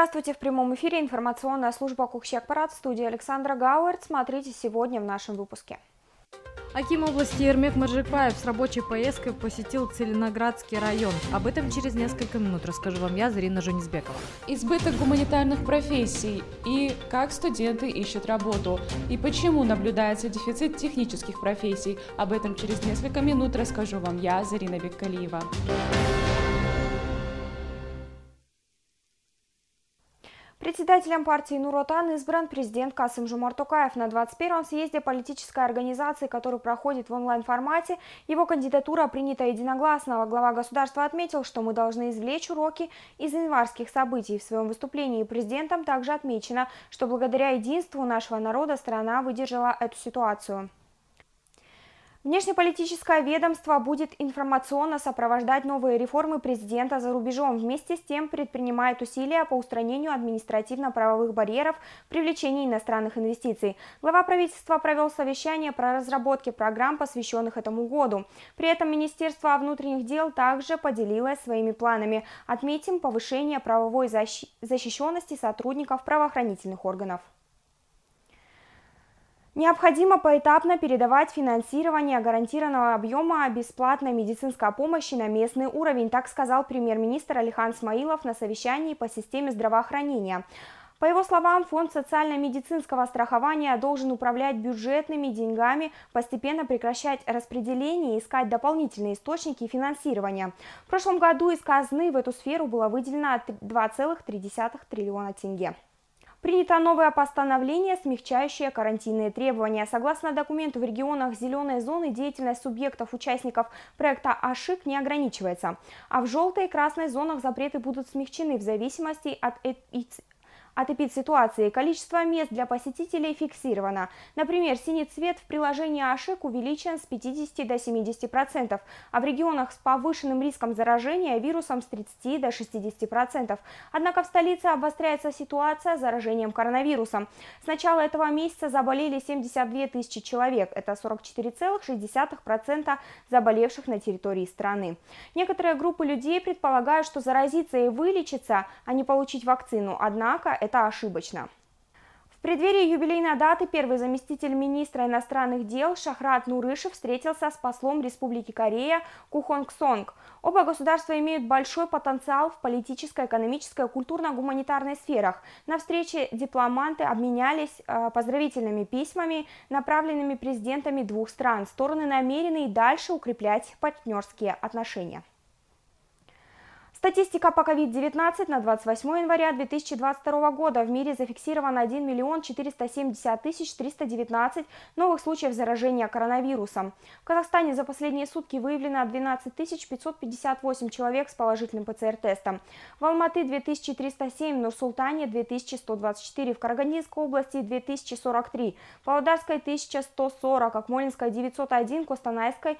Здравствуйте! В прямом эфире информационная служба Кукчекпарат, в студии Александра Гауэрт. Смотрите сегодня в нашем выпуске. Аким области Ермек Маржикпаев с рабочей поездкой посетил Целиноградский район. Об этом через несколько минут расскажу вам я, Зарина Жунисбекова. Избыток гуманитарных профессий и как студенты ищут работу. И почему наблюдается дефицит технических профессий. Об этом через несколько минут расскажу вам я, Зарина Беккалиева. Председателем партии Нур Отан избран президент Касым-Жомарт Токаев. На 21-м съезде политической организации, который проходит в онлайн-формате, его кандидатура принята единогласно. Глава государства отметил, что мы должны извлечь уроки из январских событий. В своем выступлении президентом также отмечено, что благодаря единству нашего народа страна выдержала эту ситуацию. Внешнеполитическое ведомство будет информационно сопровождать новые реформы президента за рубежом. Вместе с тем предпринимает усилия по устранению административно-правовых барьеров, привлечению иностранных инвестиций. Глава правительства провел совещание по разработке программ, посвященных этому году. При этом Министерство внутренних дел также поделилось своими планами. Отметим повышение правовой защищенности сотрудников правоохранительных органов. Необходимо поэтапно передавать финансирование гарантированного объема бесплатной медицинской помощи на местный уровень, так сказал премьер-министр Алихан Смаилов на совещании по системе здравоохранения. По его словам, Фонд социально-медицинского страхования должен управлять бюджетными деньгами, постепенно прекращать распределение и искать дополнительные источники финансирования. В прошлом году из казны в эту сферу было выделено 2,3 триллиона тенге. Принято новое постановление, смягчающее карантинные требования. Согласно документу, в регионах зеленой зоны деятельность субъектов-участников проекта АШИК не ограничивается, а в желтой и красной зонах запреты будут смягчены в зависимости от эпидситуации. Количество мест для посетителей фиксировано. Например, синий цвет в приложении АШИК увеличен с 50 до 70%, а в регионах с повышенным риском заражения вирусом с 30 до 60%. Однако в столице обостряется ситуация с заражением коронавирусом. С начала этого месяца заболели 72 тысячи человек. Это 44,6% заболевших на территории страны. Некоторые группы людей предполагают, что заразиться и вылечиться, а не получить вакцину. Однако это ошибочно. В преддверии юбилейной даты первый заместитель министра иностранных дел Шахрат Нурышев встретился с послом Республики Корея Ку Хонг Сонг. Оба государства имеют большой потенциал в политической, экономической, культурно-гуманитарной сферах. На встрече дипломаты обменялись поздравительными письмами, направленными президентами двух стран. Стороны намерены и дальше укреплять партнерские отношения. Статистика по COVID-19 на 28 января 2022 года. В мире зафиксировано 1 470 319 новых случаев заражения коронавирусом. В Казахстане за последние сутки выявлено 12 558 человек с положительным ПЦР-тестом. В Алматы 2307, в Нур-Султане 2124, в Карагандинской области 2043, в Павлодарской 1140, Акмолинской 901, Костанайской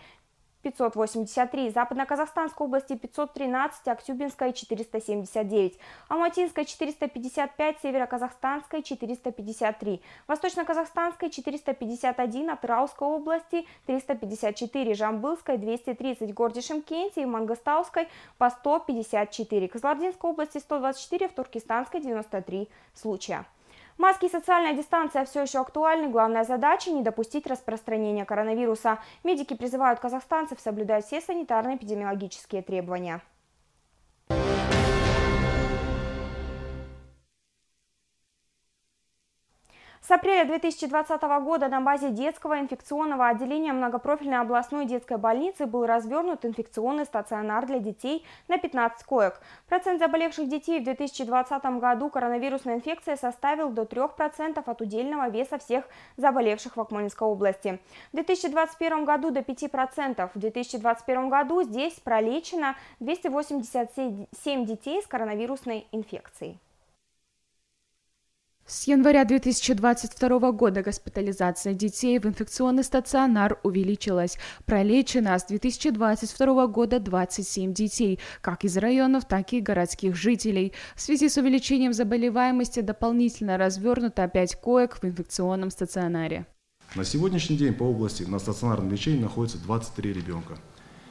583, Западно-Казахстанской области 513, Актюбинской 479, Алматинской 455, Северо-Казахстанской 453, Восточно-Казахстанской 451, Атырауской области 354, Жамбылской 230, городе Шымкенте и Мангостауской по 154, Кызылординской области 124, в Туркестанской 93 случая. Маски и социальная дистанция все еще актуальны. Главная задача – не допустить распространения коронавируса. Медики призывают казахстанцев соблюдать все санитарно-эпидемиологические требования. С апреля 2020 года на базе детского инфекционного отделения многопрофильной областной детской больницы был развернут инфекционный стационар для детей на 15 коек. Процент заболевших детей в 2020 году коронавирусной инфекцией составил до 3% от удельного веса всех заболевших в Акмолинской области. В 2021 году до 5%. В 2021 году здесь пролечено 287 детей с коронавирусной инфекцией. С января 2022 года госпитализация детей в инфекционный стационар увеличилась. Пролечено с 2022 года 27 детей, как из районов, так и городских жителей. В связи с увеличением заболеваемости дополнительно развернуто 5 коек в инфекционном стационаре. На сегодняшний день по области на стационарном лечении находится 23 ребенка.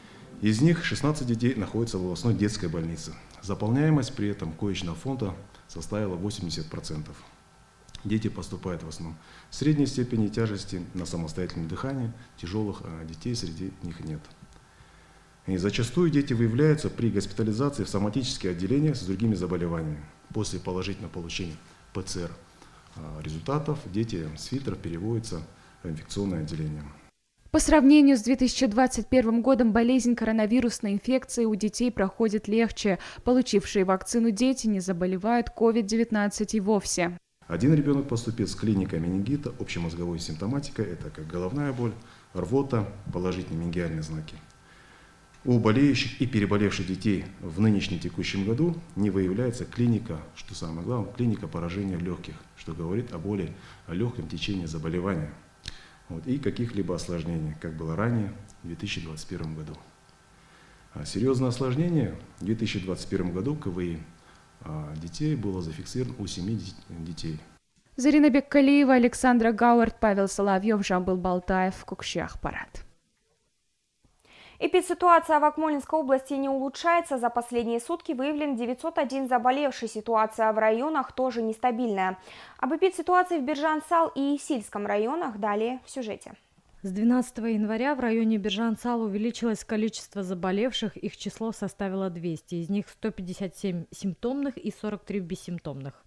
Из них 16 детей находятся в областной детской больнице. Заполняемость при этом коечного фонда составила 80%. Дети поступают в основном средней степени тяжести на самостоятельное дыхание, тяжелых детей среди них нет. И зачастую дети выявляются при госпитализации в соматические отделения с другими заболеваниями. После положительного получения ПЦР результатов дети с фильтров переводятся в инфекционное отделение. По сравнению с 2021 годом болезнь коронавирусной инфекции у детей проходит легче. Получившие вакцину дети не заболевают COVID-19 и вовсе. Один ребенок поступил с клиникой менингита, общемозговой симптоматикой, это как головная боль, рвота, положительные менингиальные знаки. У болеющих и переболевших детей в нынешнем текущем году не выявляется клиника, что самое главное, клиника поражения легких, что говорит о более легком течении заболевания и каких-либо осложнений, как было ранее в 2021 году. Серьезное осложнение в 2021 году КВИ детей было зафиксировано у 7 детей. Зарина Беккалиева, Александра Гауэрт, Павел Соловьев, Жамбыл Балтаев, Кукши-Ахпарат. Эпидситуация в Акмолинской области не улучшается. За последние сутки выявлен 901 заболевший. Ситуация в районах тоже нестабильная. Об эпидситуации в Биржан-Сал и Исильском районах далее в сюжете. С 12 января в районе Биржан-Сал увеличилось количество заболевших. Их число составило 200. Из них 157 симптомных и 43 бессимптомных.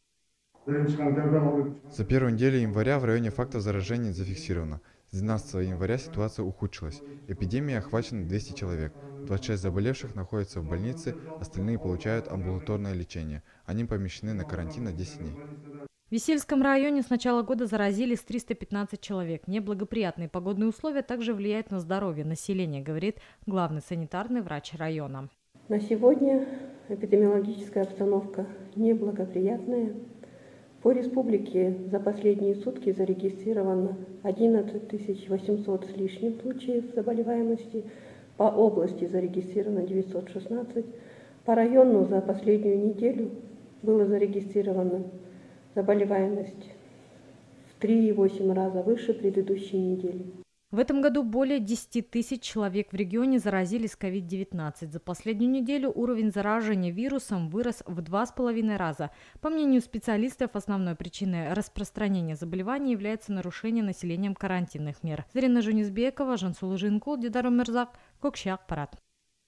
За первую неделю января в районе фактов заражения зафиксировано. С 12 января ситуация ухудшилась. Эпидемией охвачено 200 человек. 26 заболевших находятся в больнице, остальные получают амбулаторное лечение. Они помещены на карантин на 10 дней. В Исильском районе с начала года заразились 315 человек. Неблагоприятные погодные условия также влияют на здоровье населения, говорит главный санитарный врач района. На сегодня эпидемиологическая обстановка неблагоприятная. По республике за последние сутки зарегистрировано 11 800 с лишним случаев заболеваемости. По области зарегистрировано 916. По району за последнюю неделю было зарегистрировано заболеваемость в 3,8 раза выше предыдущей недели. В этом году более 10 тысяч человек в регионе заразились COVID-19. За последнюю неделю уровень заражения вирусом вырос в 2,5 раза. По мнению специалистов, основной причиной распространения заболевания является нарушение населением карантинных мер. Зарина Жунисбекова, Жансулы Жинкул, Дидар Умерзак, Кукши-Ахпарат.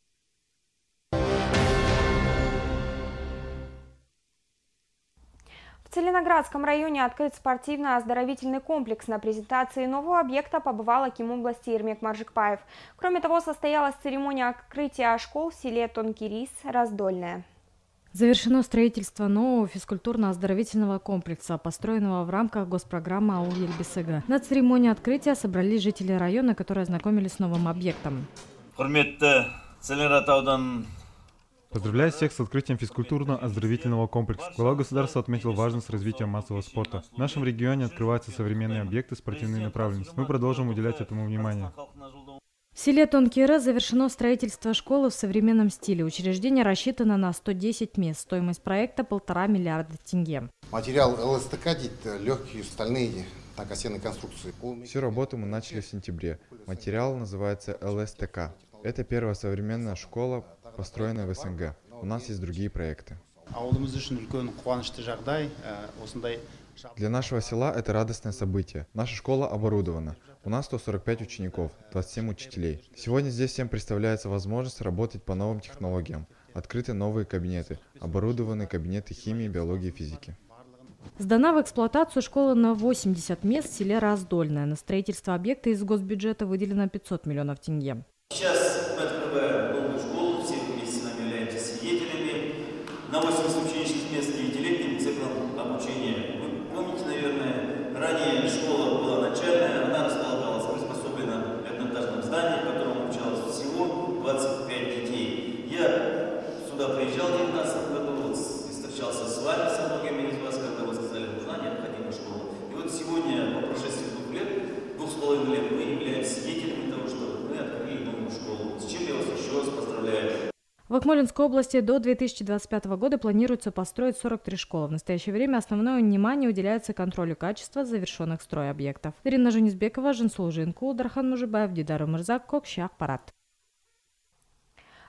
В Целиноградском районе открыт спортивно-оздоровительный комплекс. На презентации нового объекта побывал аким области Эрмек Маржикпаев. Кроме того, состоялась церемония открытия школ в селе Тонкирис, Раздольное. Завершено строительство нового физкультурно-оздоровительного комплекса, построенного в рамках госпрограммы АУЛ Елбисыга. На церемонии открытия собрались жители района, которые ознакомились с новым объектом. Поздравляю всех с открытием физкультурно-оздоровительного комплекса. Глава государства отметил важность развития массового спорта. В нашем регионе открываются современные объекты спортивной направленности. Мы продолжим уделять этому внимание. В селе Тонкиры завершено строительство школы в современном стиле. Учреждение рассчитано на 110 мест. Стоимость проекта – 1,5 миллиарда тенге. Материал ЛСТК, легкие стальные окосенные конструкции. Всю работу мы начали в сентябре. Материал называется ЛСТК. Это первая современная школа, построенная в СНГ. У нас есть другие проекты. Для нашего села это радостное событие. Наша школа оборудована. У нас 145 учеников, 27 учителей. Сегодня здесь всем представляется возможность работать по новым технологиям. Открыты новые кабинеты, оборудованы кабинеты химии, биологии и физики. Сдана в эксплуатацию школа на 80 мест в селе Раздольное. На строительство объекта из госбюджета выделено 500 миллионов тенге. Сейчас мы открываем новую школу, все вместе с нами являемся свидетелями. На 80 ученических мест 9-летним циклом обучения. Вы помните, наверное, ранее школа была начальная, она располагалась в приспособленном одноэтажном здании, в котором обучалось всего 25 детей. Я сюда приезжал в 2019 году, и встречался с вами, со многими из вас, когда вы сказали, нужна необходима школа. И вот сегодня, по прошествии 2 лет, 2,5 лет, мы являемся свидетелями того, что мы открыли новую школу. С чем я вас еще раз поздравляю. В Акмолинской области до 2025 года планируется построить 43 школы. В настоящее время основное внимание уделяется контролю качества завершенных стройобъектов. Зарина Жунисбекова, Жансулы Жинкул, Дархан Мужибаев, Дидар Умерзак, Кукши-Ахпарат.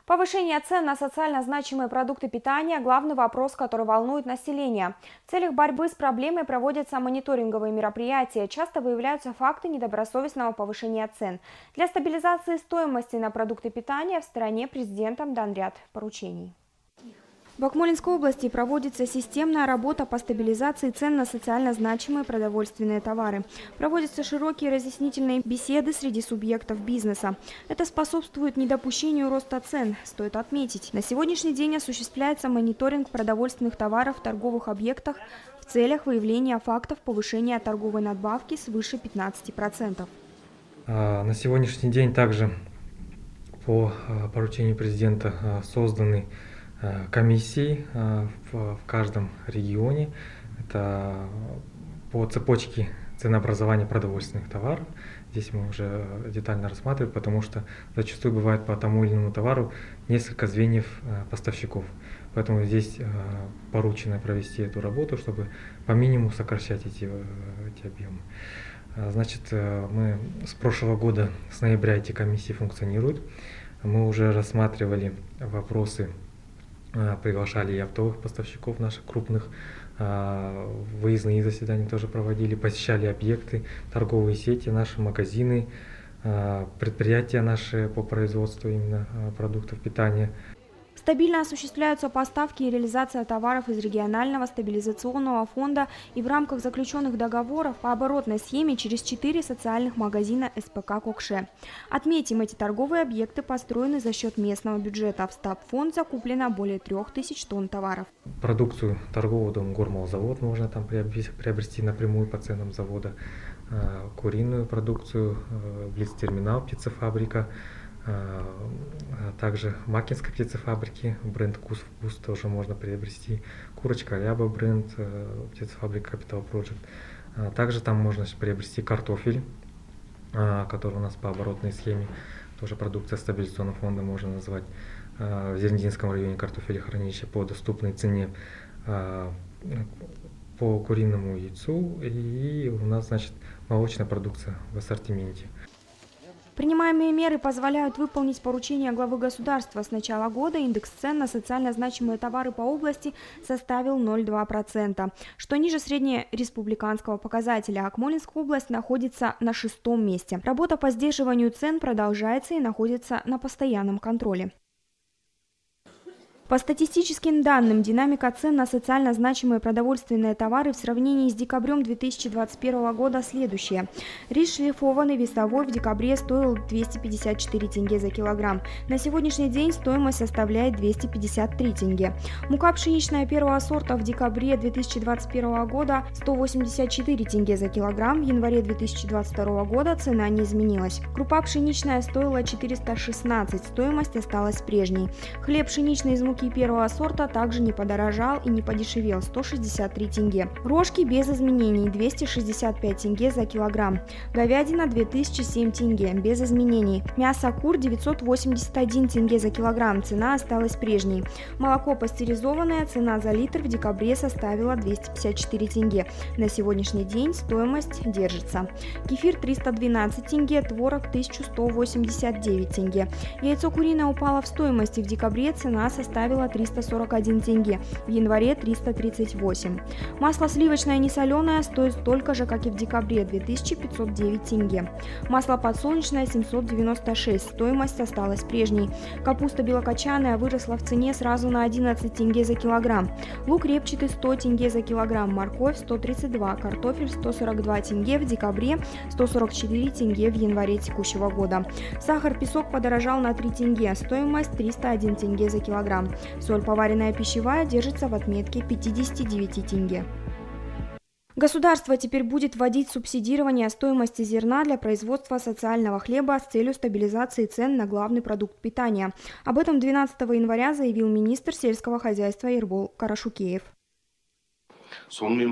Повышение цен на социально значимые продукты питания – главный вопрос, который волнует население. В целях борьбы с проблемой проводятся мониторинговые мероприятия. Часто выявляются факты недобросовестного повышения цен. Для стабилизации стоимости на продукты питания в стране президентом дан ряд поручений. В Акмолинской области проводится системная работа по стабилизации цен на социально значимые продовольственные товары. Проводятся широкие разъяснительные беседы среди субъектов бизнеса. Это способствует недопущению роста цен, стоит отметить. На сегодняшний день осуществляется мониторинг продовольственных товаров в торговых объектах в целях выявления фактов повышения торговой надбавки свыше 15%. На сегодняшний день также по поручению президента созданы комиссии в каждом регионе. Это по цепочке ценообразования продовольственных товаров. Здесь мы уже детально рассматриваем, потому что зачастую бывает по тому или иному товару несколько звеньев поставщиков. Поэтому здесь поручено провести эту работу, чтобы по минимуму сокращать эти объемы. Значит, мы с прошлого года, с ноября эти комиссии функционируют. Мы уже рассматривали вопросы, приглашали и оптовых поставщиков наших крупных, выездные заседания тоже проводили, посещали объекты, торговые сети, наши магазины, предприятия наши по производству именно продуктов питания. Стабильно осуществляются поставки и реализация товаров из регионального стабилизационного фонда и в рамках заключенных договоров по оборотной схеме через 4 социальных магазина СПК «Кокше». Отметим, эти торговые объекты построены за счет местного бюджета. В стабфонд закуплено более 3000 тонн товаров. Продукцию торгового дома «Гормолзавод» можно там приобрести напрямую по ценам завода. Куриную продукцию, блиц-терминал, птицефабрика. Также Макинской птицефабрики, бренд «Вкус» тоже можно приобрести. Курочка Ряба бренд, птицефабрика Capital Project. Также там можно приобрести картофель, который у нас по оборотной схеме, тоже продукция стабилизационного фонда можно назвать. В Зернединском районе картофелехранилище по доступной цене, по куриному яйцу, и у нас, значит, молочная продукция в ассортименте. Принимаемые меры позволяют выполнить поручение главы государства. С начала года индекс цен на социально значимые товары по области составил 0,2%, что ниже среднереспубликанского показателя. Акмолинская область находится на 6-м месте. Работа по сдерживанию цен продолжается и находится на постоянном контроле. По статистическим данным, динамика цен на социально значимые продовольственные товары в сравнении с декабрем 2021 года следующая. Рис шлифованный весовой в декабре стоил 254 тенге за килограмм. На сегодняшний день стоимость составляет 253 тенге. Мука пшеничная первого сорта в декабре 2021 года 184 тенге за килограмм. В январе 2022 года цена не изменилась. Крупа пшеничная стоила 416, стоимость осталась прежней. Хлеб пшеничный из муки первого сорта также не подорожал и не подешевел – 163 тенге. Рожки без изменений – 265 тенге за килограмм. Говядина – 2007 тенге, без изменений. Мясо кур – 981 тенге за килограмм, цена осталась прежней. Молоко пастеризованное, цена за литр в декабре составила 254 тенге. На сегодняшний день стоимость держится. Кефир – 312 тенге, творог – 1189 тенге. Яйцо куриное упало в стоимости, в декабре цена составила 341 тенге, в январе 338. Масло сливочное несоленое стоит столько же, как и в декабре, 2509 тенге. Масло подсолнечное 796, стоимость осталась прежней. Капуста белокочанная выросла в цене сразу на 11 тенге за килограмм. Лук репчатый 100 тенге за килограмм, морковь 132, картофель 142 тенге в декабре, 144 тенге в январе текущего года. Сахар-песок подорожал на 3 тенге, стоимость 301 тенге за килограмм. Соль поваренная пищевая держится в отметке 59 тенге. Государство теперь будет вводить субсидирование стоимости зерна для производства социального хлеба с целью стабилизации цен на главный продукт питания. Об этом 12 января заявил министр сельского хозяйства Ербол Карашукеев. В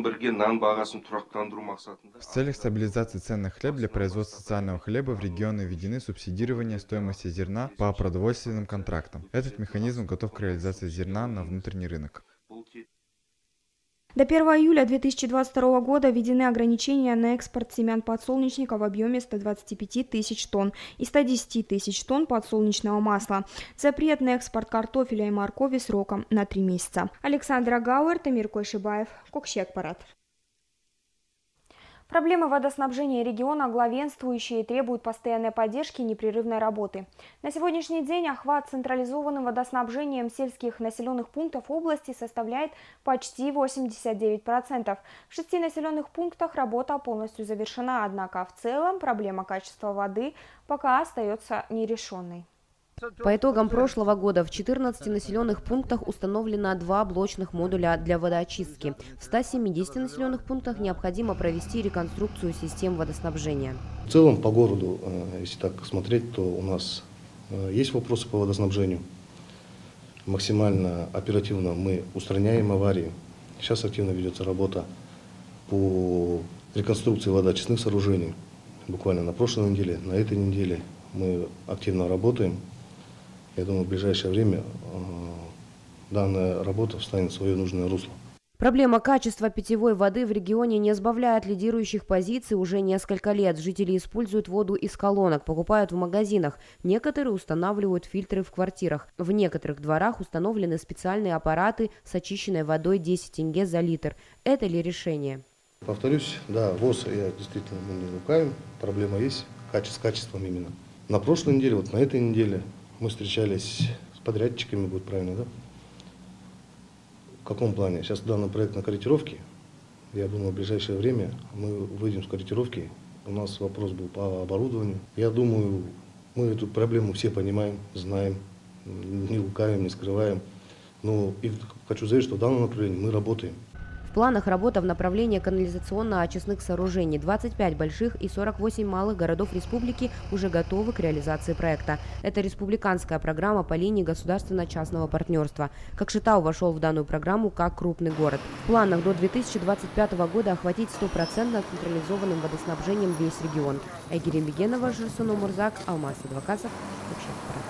целях стабилизации цен на хлеб для производства социального хлеба в регионы введены субсидирование стоимости зерна по продовольственным контрактам. Этот механизм готов к реализации зерна на внутренний рынок. До 1 июля 2022 года введены ограничения на экспорт семян подсолнечника в объеме 125 тысяч тонн и 110 тысяч тонн подсолнечного масла. Запрет на экспорт картофеля и моркови сроком на 3 месяца. Александра Гауэр, Тамир Койшибаев, Кокшек-Парад. Проблемы водоснабжения региона главенствующие и требуют постоянной поддержки и непрерывной работы. На сегодняшний день охват централизованным водоснабжением сельских населенных пунктов области составляет почти 89%. В 6 населенных пунктах работа полностью завершена, однако в целом проблема качества воды пока остается нерешенной. По итогам прошлого года в 14 населенных пунктах установлено 2 блочных модуля для водоочистки. В 170 населенных пунктах необходимо провести реконструкцию систем водоснабжения. В целом по городу, если так смотреть, то у нас есть вопросы по водоснабжению. Максимально оперативно мы устраняем аварии. Сейчас активно ведется работа по реконструкции водоочистных сооружений. Буквально на прошлой неделе, на этой неделе мы активно работаем. Я думаю, в ближайшее время данная работа встанет в свое нужное русло. Проблема качества питьевой воды в регионе не сбавляет лидирующих позиций уже несколько лет. Жители используют воду из колонок, покупают в магазинах. Некоторые устанавливают фильтры в квартирах. В некоторых дворах установлены специальные аппараты с очищенной водой 10 тенге за литр. Это ли решение? Повторюсь, да, ВОЗ, я действительно не лукавим. Проблема есть с качеством именно. На прошлой неделе, вот на этой неделе мы встречались с подрядчиками, будет правильно, да? В каком плане? Сейчас данный проект на корректировке. Я думаю, в ближайшее время мы выйдем с корректировки. У нас вопрос был по оборудованию. Я думаю, мы эту проблему все понимаем, знаем, не лукавим, не скрываем. Но и хочу заявить, что в данном направлении мы работаем. В планах работа в направлении канализационно-очистных сооружений. 25 больших и 48 малых городов республики уже готовы к реализации проекта. Это республиканская программа по линии государственно-частного партнерства. Кокшетау вошел в данную программу как крупный город. В планах до 2025 года охватить 100% централизованным водоснабжением весь регион. Айгерим Бегенова, Жирсуну Мурзак, Алмаз Адвокасов, Кокшек-Парад.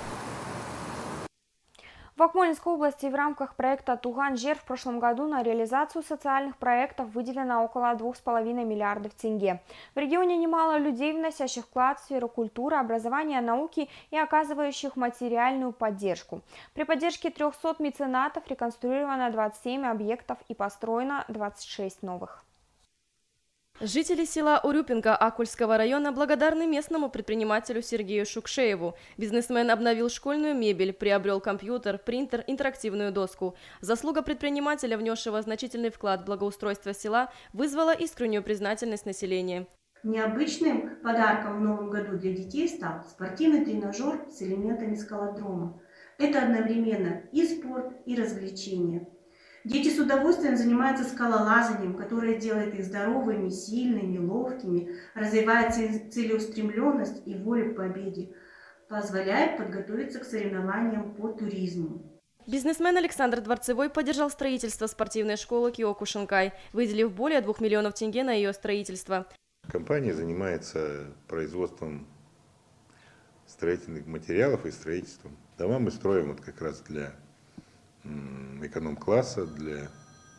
В Акмолинской области в рамках проекта «Туган-Жер» в прошлом году на реализацию социальных проектов выделено около 2,5 миллиардов тенге. В регионе немало людей, вносящих вклад в сферу культуры, образования, науки и оказывающих материальную поддержку. При поддержке 300 меценатов реконструировано 27 объектов и построено 26 новых. Жители села Урюпинка Акульского района благодарны местному предпринимателю Сергею Шукшееву. Бизнесмен обновил школьную мебель, приобрел компьютер, принтер, интерактивную доску. Заслуга предпринимателя, внесшего значительный вклад в благоустройство села, вызвала искреннюю признательность населения. Необычным подарком в новом году для детей стал спортивный тренажер с элементами скалодрома. Это одновременно и спорт, и развлечение. Дети с удовольствием занимаются скалолазанием, которое делает их здоровыми, сильными, ловкими, развивает целеустремленность и волю к победе, позволяет подготовиться к соревнованиям по туризму. Бизнесмен Александр Дворцевой поддержал строительство спортивной школы Киокушинкай, выделив более 2 миллионов тенге на ее строительство. Компания занимается производством строительных материалов и строительством. Дома мы строим вот как раз для эконом-класса, для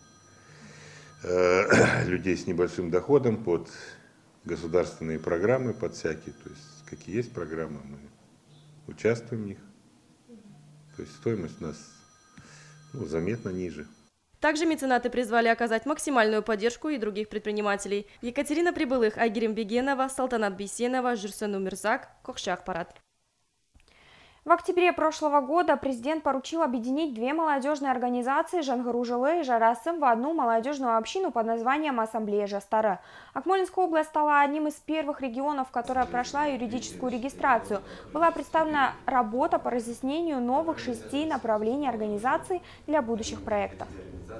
людей с небольшим доходом, под государственные программы, под всякие. То есть какие есть программы, мы участвуем в них. То есть стоимость у нас заметно ниже. Также меценаты призвали оказать максимальную поддержку и других предпринимателей. Екатерина Прибылых, Айгерим Бегенова, Салтанат Бейсенова, Жирсену Мирзак, Кокшек-Парад. В октябре прошлого года президент поручил объединить 2 молодежные организации Жангару-Жылы и Жарасым в одну молодежную общину под названием «Ассамблея Жастары». Акмолинская область стала одним из первых регионов, которая прошла юридическую регистрацию. Была представлена работа по разъяснению новых 6 направлений организаций для будущих проектов.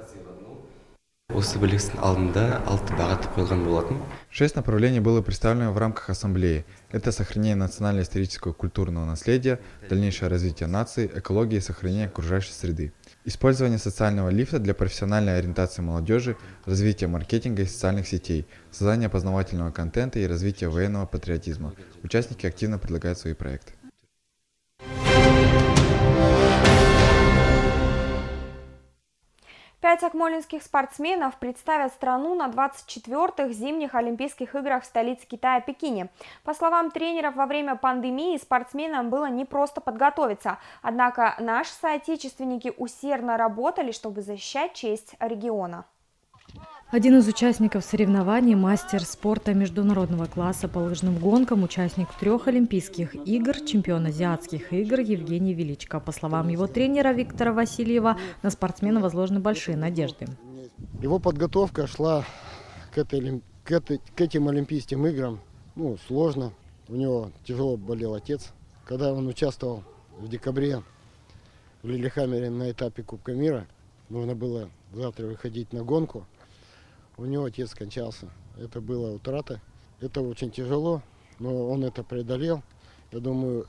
6 направлений было представлено в рамках ассамблеи. Это сохранение национально-исторического культурного наследия, дальнейшее развитие нации, экология и сохранение окружающей среды. Использование социального лифта для профессиональной ориентации молодежи, развитие маркетинга и социальных сетей, создание познавательного контента и развитие военного патриотизма. Участники активно предлагают свои проекты. 5 акмолинских спортсменов представят страну на 24-х зимних Олимпийских играх в столице Китая Пекине. По словам тренеров, во время пандемии спортсменам было непросто подготовиться. Однако наши соотечественники усердно работали, чтобы защищать честь региона. Один из участников соревнований – мастер спорта международного класса по лыжным гонкам, участник 3 Олимпийских игр, чемпион азиатских игр Евгений Величко. По словам его тренера Виктора Васильева, на спортсмена возложены большие надежды. Его подготовка шла к этим Олимпийским играм сложно. У него тяжело болел отец. Когда он участвовал в декабре в Лилихаммере на этапе Кубка мира, нужно было завтра выходить на гонку. У него отец скончался. Это была утрата. Это очень тяжело, но он это преодолел. Я думаю,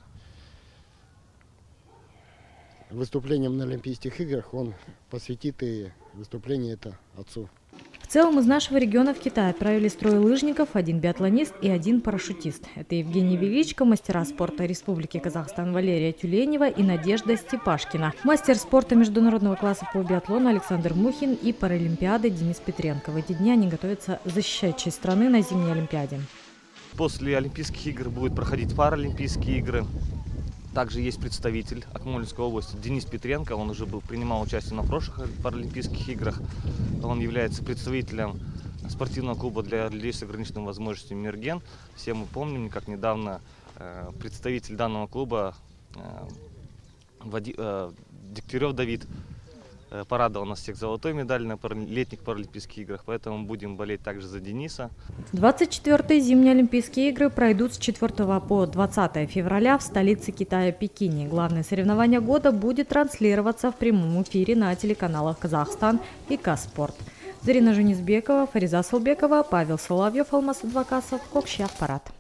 выступлением на Олимпийских играх он посвятит и выступление это отцу. В целом из нашего региона в Китай отправились 3 лыжников, 1 биатлонист и 1 парашютист. Это Евгений Величко, мастера спорта Республики Казахстан Валерия Тюленева и Надежда Степашкина. Мастер спорта международного класса по биатлону Александр Мухин и паралимпиады Денис Петренко. В эти дни они готовятся защищать честь страны на зимней Олимпиаде. После Олимпийских игр будут проходить паралимпийские игры. Также есть представитель Акмолинской области Денис Петренко. Он уже принимал участие на прошлых паралимпийских играх. Он является представителем спортивного клуба для людей с ограниченными возможностями «Мерген». Все мы помним, как недавно представитель данного клуба Дегтярев Давид порадовал нас всех золотой медалью на летних паралимпийских играх, поэтому будем болеть также за Дениса. 24-е зимние Олимпийские игры пройдут с 4 по 20 февраля в столице Китая Пекине. Главное соревнование года будет транслироваться в прямом эфире на телеканалах «Казахстан» и «Казспорт». Зарина Женисбекова, Фариза Салбекова, Павел Соловьев, Алмаз Адвокасов, Кокщи-Аппарат.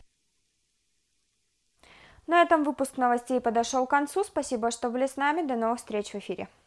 На этом выпуск новостей подошел к концу. Спасибо, что были с нами. До новых встреч в эфире.